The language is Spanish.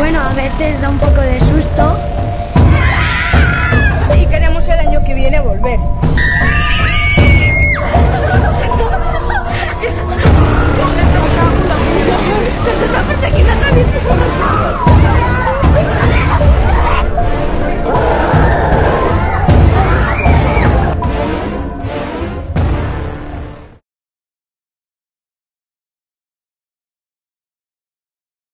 Bueno, a veces da un poco de susto. Y queremos el año que viene volver. ¡Está persiguiendo a